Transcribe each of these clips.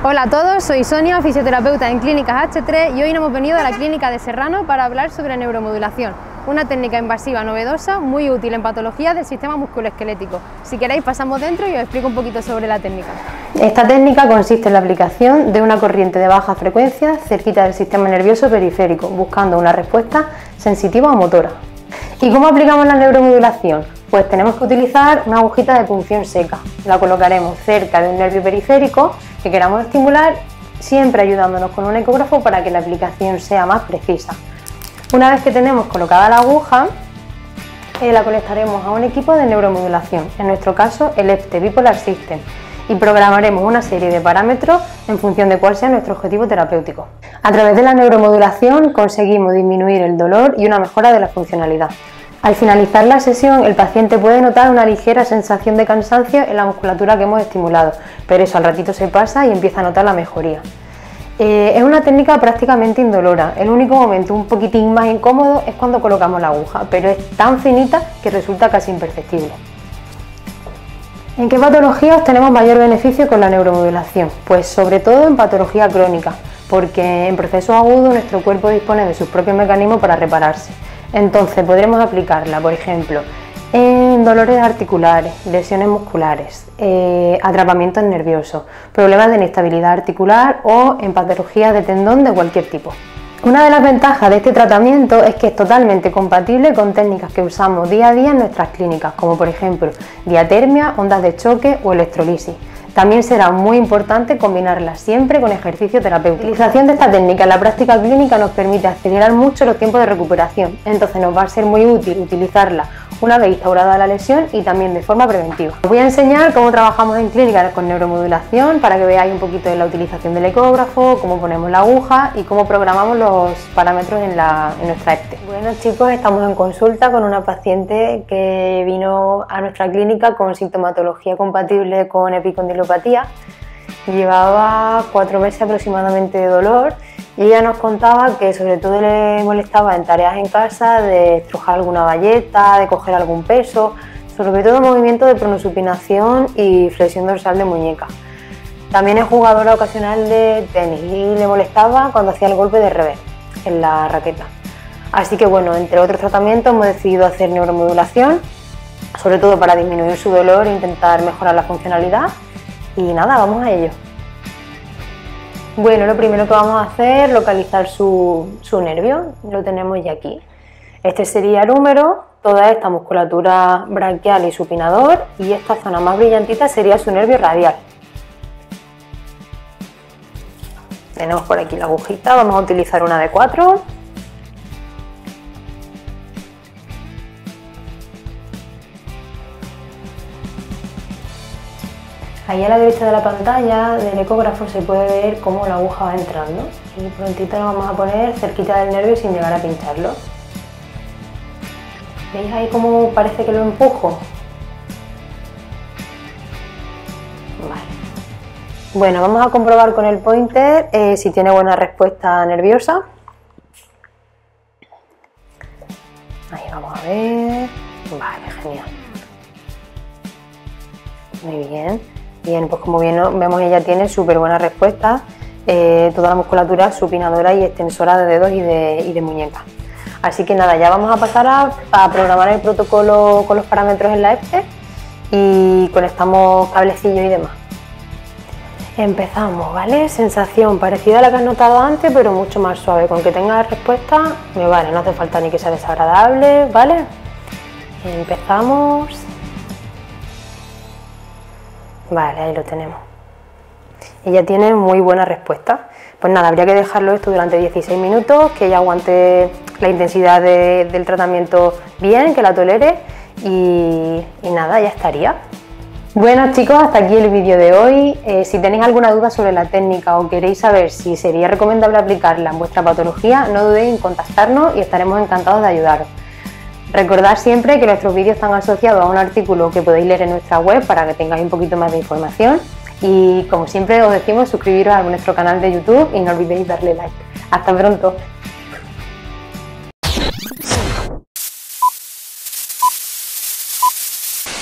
Hola a todos, soy Sonia, fisioterapeuta en Clínicas H3 y hoy nos hemos venido a la clínica de Serrano para hablar sobre neuromodulación, una técnica invasiva novedosa muy útil en patologías del sistema musculoesquelético. Si queréis pasamos dentro y os explico un poquito sobre la técnica. Esta técnica consiste en la aplicación de una corriente de baja frecuencia cerquita del sistema nervioso periférico, buscando una respuesta sensitiva o motora. ¿Y cómo aplicamos la neuromodulación? Pues tenemos que utilizar una agujita de punción seca. La colocaremos cerca de un nervio periférico que queramos estimular, siempre ayudándonos con un ecógrafo para que la aplicación sea más precisa. Una vez que tenemos colocada la aguja, la conectaremos a un equipo de neuromodulación, en nuestro caso el EPTE Bipolar System, y programaremos una serie de parámetros en función de cuál sea nuestro objetivo terapéutico. A través de la neuromodulación conseguimos disminuir el dolor y una mejora de la funcionalidad. Al finalizar la sesión, el paciente puede notar una ligera sensación de cansancio en la musculatura que hemos estimulado, pero eso al ratito se pasa y empieza a notar la mejoría. Es una técnica prácticamente indolora. El único momento un poquitín más incómodo es cuando colocamos la aguja, pero es tan finita que resulta casi imperceptible. ¿En qué patología obtenemos mayor beneficio con la neuromodulación? Pues sobre todo en patología crónica, porque en procesos agudos nuestro cuerpo dispone de sus propios mecanismos para repararse. Entonces podremos aplicarla, por ejemplo, en dolores articulares, lesiones musculares, atrapamientos nerviosos, problemas de inestabilidad articular o en patologías de tendón de cualquier tipo. Una de las ventajas de este tratamiento es que es totalmente compatible con técnicas que usamos día a día en nuestras clínicas, como por ejemplo diatermia, ondas de choque o electrolisis. También será muy importante combinarla siempre con ejercicio terapéutico. La utilización de esta técnica en la práctica clínica nos permite acelerar mucho los tiempos de recuperación, entonces nos va a ser muy útil utilizarla una vez instaurada la lesión y también de forma preventiva. Os voy a enseñar cómo trabajamos en clínica con neuromodulación para que veáis un poquito de la utilización del ecógrafo, cómo ponemos la aguja y cómo programamos los parámetros en nuestra EPTE. Bueno chicos, estamos en consulta con una paciente que vino a nuestra clínica con sintomatología compatible con epicondilopatía. Llevaba 4 meses aproximadamente de dolor y ella nos contaba que sobre todo le molestaba en tareas en casa de estrujar alguna bayeta, de coger algún peso, sobre todo movimiento de pronosupinación y flexión dorsal de muñeca. También es jugadora ocasional de tenis y le molestaba cuando hacía el golpe de revés en la raqueta. Así que bueno, entre otros tratamientos hemos decidido hacer neuromodulación, sobre todo para disminuir su dolor e intentar mejorar la funcionalidad. Y nada, vamos a ello. Bueno, lo primero que vamos a hacer es localizar su nervio, lo tenemos ya aquí. Este sería el húmero, toda esta musculatura braquial y supinador, y esta zona más brillantita sería su nervio radial. Tenemos por aquí la agujita, vamos a utilizar una de 4. Ahí a la derecha de la pantalla del ecógrafo se puede ver cómo la aguja va entrando y prontito la vamos a poner cerquita del nervio sin llegar a pincharlo. ¿Veis ahí cómo parece que lo empujo? Vale. Bueno, vamos a comprobar con el pointer si tiene buena respuesta nerviosa. Ahí vamos a ver. Vale, genial. Muy bien. Bien, pues como bien vemos ella tiene súper buena respuesta, toda la musculatura supinadora y extensora de dedos y de muñeca. Así que nada, ya vamos a pasar a programar el protocolo con los parámetros en la EPTE y conectamos cablecillos y demás. Empezamos, ¿vale? Sensación parecida a la que has notado antes, pero mucho más suave. Con que tenga respuesta me vale, no hace falta ni que sea desagradable, ¿vale? Empezamos. Vale, ahí lo tenemos. Ella tiene muy buena respuesta. Pues nada, habría que dejarlo esto durante 16 minutos, que ella aguante la intensidad del tratamiento bien, que la tolere y nada, ya estaría. Bueno chicos, hasta aquí el vídeo de hoy. Si tenéis alguna duda sobre la técnica o queréis saber si sería recomendable aplicarla en vuestra patología, no dudéis en contactarnos y estaremos encantados de ayudaros. Recordad siempre que nuestros vídeos están asociados a un artículo que podéis leer en nuestra web para que tengáis un poquito más de información y como siempre os decimos suscribiros a nuestro canal de YouTube y no olvidéis darle like. Hasta pronto.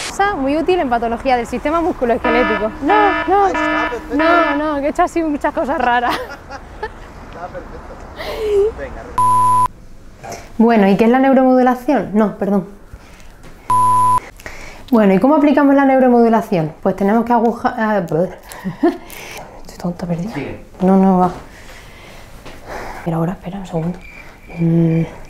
Muy útil en patología del sistema musculoesquelético. No, que he hecho así muchas cosas raras. Está perfecto. Venga. Bueno, ¿y qué es la neuromodulación? No, perdón. Bueno, ¿y cómo aplicamos la neuromodulación? Pues tenemos que agujar... Estoy tonta, perdida. No va. Pero ahora, espera un segundo.